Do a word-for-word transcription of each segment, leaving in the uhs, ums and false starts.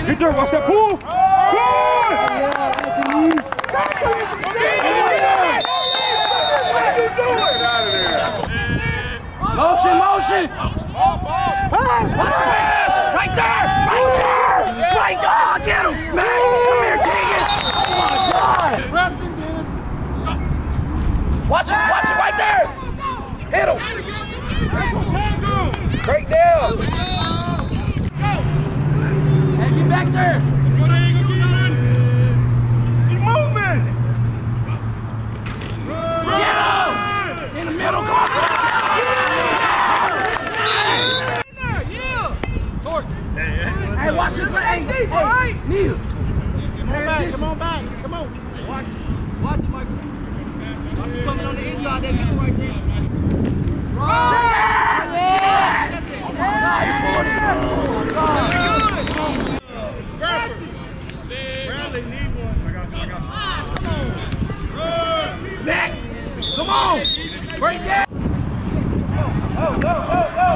Get there, watch that pull! Good! Motion, motion! Pass! Right there! Right there! Right there! Get him! Smack! Come here, Keegan! Oh my God! Watch it! Watch it right there! Hit him! Break down! Hey, get back there! Keep moving! Get him! In the middle, come on! Hey, watch this! Hey, hey, hey, Neil! Come on back! Come on back! Come on! Watch it! Watch it, Michael! Watch it coming on the inside, that middle right there! Right! Back! Come on! Break that! Oh, go, go, go!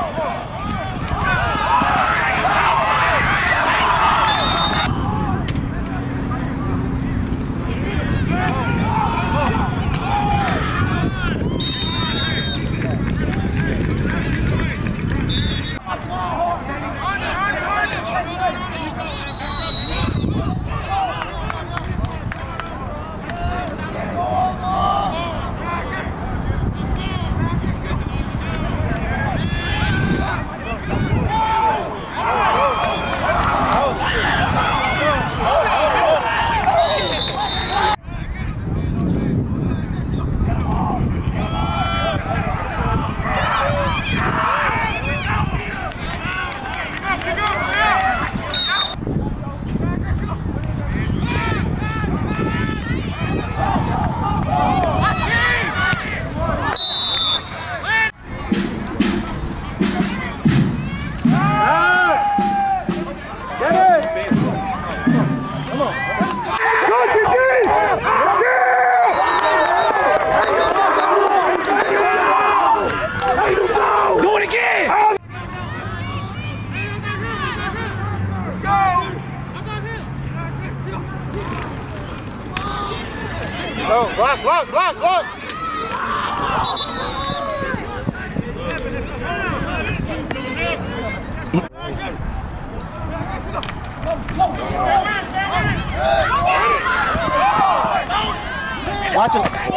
Go, block, block, block, block! Watch him.